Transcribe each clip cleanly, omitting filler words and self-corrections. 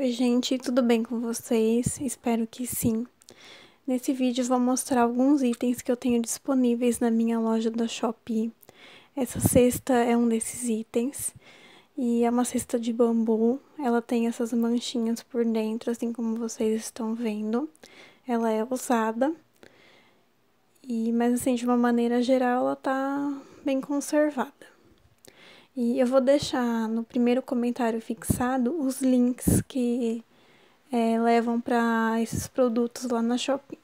Oi, gente, tudo bem com vocês? Espero que sim. Nesse vídeo eu vou mostrar alguns itens que eu tenho disponíveis na minha loja da Shopee. Essa cesta é um desses itens e é uma cesta de bambu. Ela tem essas manchinhas por dentro, assim como vocês estão vendo. Ela é usada, mas assim, de uma maneira geral, ela tá bem conservada. E eu vou deixar no primeiro comentário fixado os links que levam para esses produtos lá na Shopee.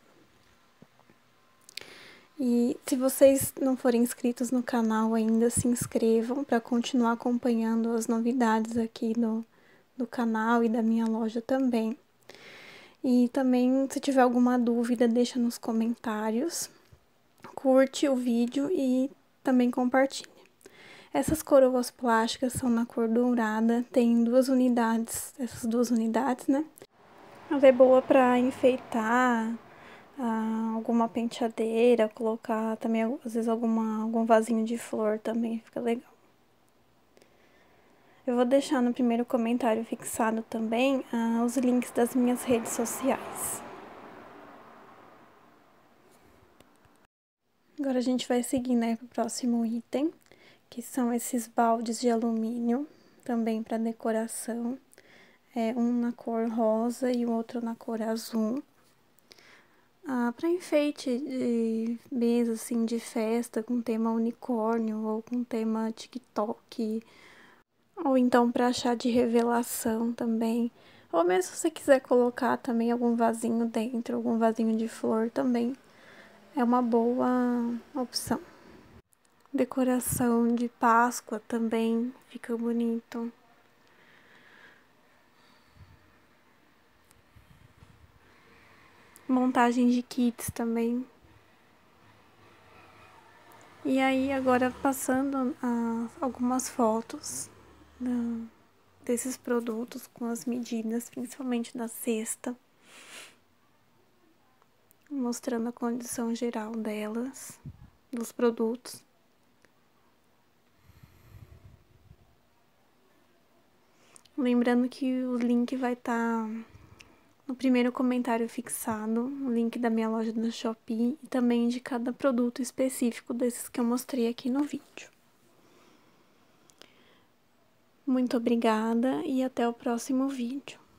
E se vocês não forem inscritos no canal ainda, se inscrevam para continuar acompanhando as novidades aqui do canal e da minha loja também. E também, se tiver alguma dúvida, deixa nos comentários, curte o vídeo e também compartilha. Essas coroas plásticas são na cor dourada, tem duas unidades, essas duas unidades, né? Ela é boa para enfeitar alguma penteadeira, colocar também, às vezes, algum vasinho de flor também fica legal. Eu vou deixar no primeiro comentário fixado também os links das minhas redes sociais. Agora a gente vai seguir, né, para o próximo item, que são esses baldes de alumínio, também para decoração. Um na cor rosa e o outro na cor azul. Para enfeite de mesa, assim, de festa, com tema unicórnio ou com tema TikTok. Ou então para chá de revelação também. Ou mesmo se você quiser colocar também algum vasinho dentro, algum vasinho de flor também. É uma boa opção. Decoração de Páscoa também fica bonito. Montagem de kits também. E aí, agora passando algumas fotos desses produtos com as medidas, principalmente da cesta. Mostrando a condição geral delas, dos produtos. Lembrando que o link vai estar no primeiro comentário fixado, o link da minha loja da Shopee e também de cada produto específico desses que eu mostrei aqui no vídeo. Muito obrigada e até o próximo vídeo.